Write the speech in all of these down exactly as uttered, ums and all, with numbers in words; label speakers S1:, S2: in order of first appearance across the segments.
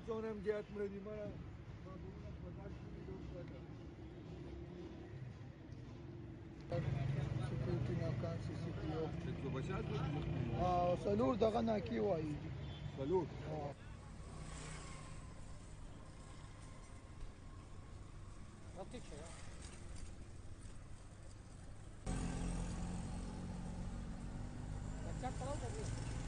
S1: څونه هم زیات مړه دي مړه معمولونه په بازار کې دي ډېر زیاته سکیورټي ناکام سی سی پی او
S2: ایک سو پچاس
S1: او څلور دغه ناکې وایي
S2: څلور
S3: ٹھیک ہے بچہ کرو کبھی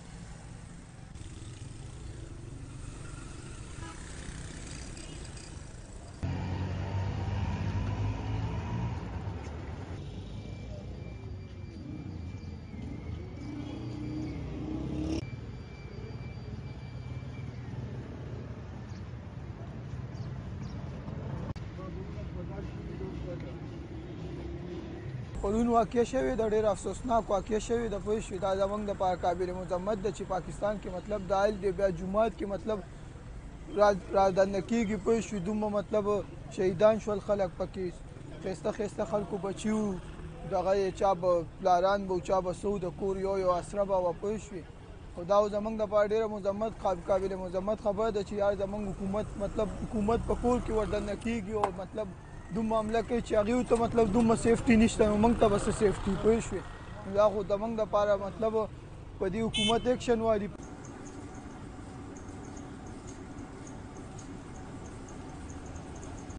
S1: پرون واقع شوې د ډېر افسوسناک واقع شوې د پوه شوې دا زموږ دپاره قابل مذمت ده چې پاکستان کې مطلب دایل دی بیا جومات کې مطلب رادنده کېږي پوه شوې دومره مطلب شهیدان شول خلک پکې ښایسته ښایسته خلکو بچي وو دغه یې چا به پلاران به چا به څه د کور یو یو اسره به وه پوه شوې خو دا زموږ دپاره ډېره مذمت قابل مذمت خبره ده چې یار زموږ حکومت مطلب حکومت په کور کې وردنده کېږي او مطلب دومره حمله کوي چې هغې ته مطلب دومره سیفټي نشته نو موږ ته به څه سیفټي پوه شوې نو دا خو زموږ دپاره مطلب په دې حکومت ایکشن والي